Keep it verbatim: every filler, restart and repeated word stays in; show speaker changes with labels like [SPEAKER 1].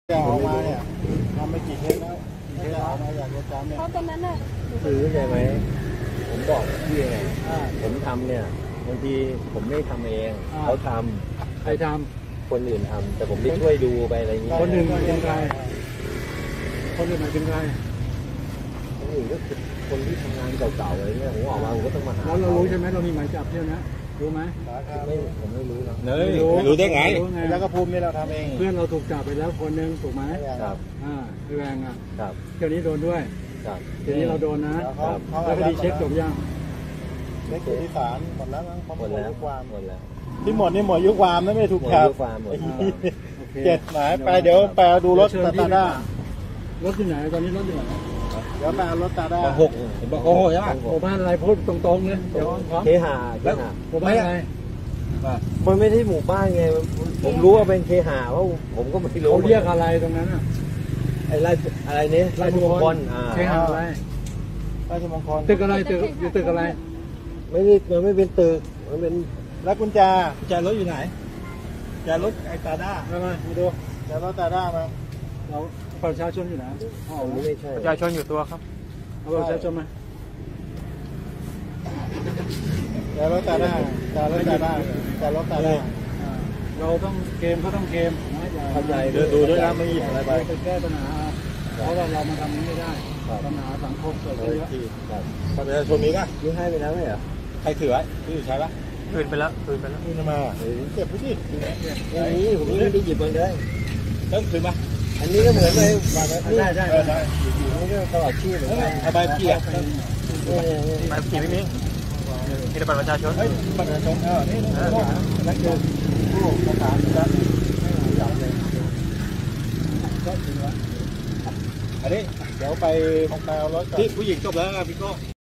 [SPEAKER 1] จะออกมาเนี่ยทำไปกี่เทปแล้วไม่จะออกมาอยากจะจำเนี่ย
[SPEAKER 2] เพราะตอนนั้นน่ะ
[SPEAKER 3] คือเข้าใจไหมผมบอกพี่ไงผมทำเนี่ยบางทีผมไม่ทำเองเขาทำ
[SPEAKER 4] ใครท
[SPEAKER 3] ำคนอื่นทำแต่ผมได้ช่วยดูไปอะไรอย่างนี้
[SPEAKER 4] คนอื่นเป็นใครคนอื่นเป็นใคร
[SPEAKER 3] คนอื่นก็คือคนที่ทำงานเก่าๆอะไรเนี่ยผมออกมาผมก็ต้องมาหา
[SPEAKER 4] แล้วเรารู้ใช่ไหมเรามีหมายจับใช่ไหมรู้ไหม
[SPEAKER 3] ไม่ผมไม่รู้นะ
[SPEAKER 1] เลยรู้ได้ไงแล้วก็ภูมินี่เราทำเอง
[SPEAKER 4] เพื่อนเราถูกจับไปแล้วคนหนึ่งถูกไหม
[SPEAKER 3] ครับ
[SPEAKER 4] อ่าพี่แวงอ่ะ
[SPEAKER 3] ครับ
[SPEAKER 4] เที่ยวนี้โดนด้วย
[SPEAKER 3] ครับ
[SPEAKER 4] ทีนี้เราโดนนะแล้วคดีเช็คจบยัง
[SPEAKER 1] เช็คที่ศาลหมดแล้วมั้ง
[SPEAKER 3] หมดแล้วความหมดแล้ว
[SPEAKER 1] ที่หมดนี่หมดยุความนะไม่ถูกจับเจ็ดหมายไปเดี๋ยวไปดูรถตาด้าร
[SPEAKER 4] ถที่ไหนตอนนี้รถที่ไหน
[SPEAKER 1] เดี๋ยวไปเอารถตาด้า
[SPEAKER 3] หกบอกโอ้โหใช่ไหม
[SPEAKER 4] หมู่บ้านอะไรพูดตรงๆเลยเดี๋ยวพร้อม
[SPEAKER 3] เคหาเคหา
[SPEAKER 4] หมู่บ้านอะไร
[SPEAKER 3] มันไม่ใช่หมู่บ้านไงผมรู้ว่าเป็นเคหาเพราะผมก็ไม่รู้
[SPEAKER 4] เขาเรียกอะไรตรงนั้นอ่ะ
[SPEAKER 3] ไอ้ไรอะไรนี้
[SPEAKER 4] ไรมงคลเคหาอะไร
[SPEAKER 1] ราชมงคล
[SPEAKER 4] ตึกอะไรตึกอยู่ตึกอะไร
[SPEAKER 3] ไม่ได้มันไม่เป็นตึกมันเป็น
[SPEAKER 1] แล้วกุญแจกุญแจรถอยู่ไหนกุญแจรถไอ้ตาด้า
[SPEAKER 4] มามาดู
[SPEAKER 1] กุญแจรถตาด้ามา
[SPEAKER 4] เราประชาชนอยู่ไหน
[SPEAKER 3] อ๋อไม่ใช่
[SPEAKER 4] ประชาชนอยู่ตัวครับเอาประชาชนมา
[SPEAKER 1] กุญแจรถตาด้ากุญแจรถตาด้ากุญแจรถตาด้า
[SPEAKER 4] เราต้องเกมก็ต้องเกม
[SPEAKER 1] เข้าใจดูด้วยนะไม่หยิบอะไรไป
[SPEAKER 4] ไปแก้ปัญหาเพราะว่าเรามาทำนี้ไม่ได้ปัญหาสังคมเกิดขึ้นเยอะ
[SPEAKER 1] ประชาชนมีป่ะ
[SPEAKER 3] ยื่ให้ไปแล้วไหมเหรอ
[SPEAKER 1] ใครถือไว้ถือใช่ป่ะ
[SPEAKER 4] คืนไปแล้วคืนไปแล้ว
[SPEAKER 1] คืนมาเก็บไปสิ
[SPEAKER 3] อย่างนี้ผมไม่ได้หยิบมันเลย
[SPEAKER 1] ต้องคืนมา
[SPEAKER 3] อันนี้ก็เหมือนเลย
[SPEAKER 4] ได้ได้ได้
[SPEAKER 3] นี่ก็ตลอดชีพเหมือนกัน
[SPEAKER 1] ใบขี่อ่ะ
[SPEAKER 4] ใบขี่ไม่มีมีแต่บัตรประชาชน
[SPEAKER 1] บัตรประชาชนเออนี่นั่นคือผู้ประกาศจะจับเลยก็ถึงแล้วอันนี้เดี๋ยวไปของแปลรถที่ผู้หญิงจบแล้วพี่โก้